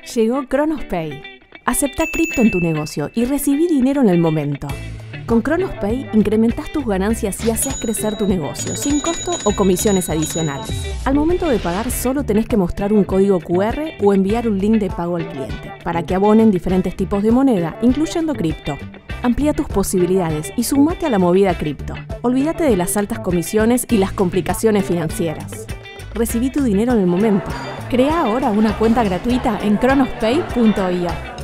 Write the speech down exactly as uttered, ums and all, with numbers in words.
Llegó Cronospay. Acepta cripto en tu negocio y recibí dinero en el momento. Con Cronospay incrementás tus ganancias y haces crecer tu negocio, sin costo o comisiones adicionales. Al momento de pagar solo tenés que mostrar un código cu erre o enviar un link de pago al cliente, para que abonen diferentes tipos de moneda, incluyendo cripto. Amplía tus posibilidades y sumate a la movida cripto. Olvídate de las altas comisiones y las complicaciones financieras. Recibí tu dinero en el momento. Crea ahora una cuenta gratuita en cronospay punto i o.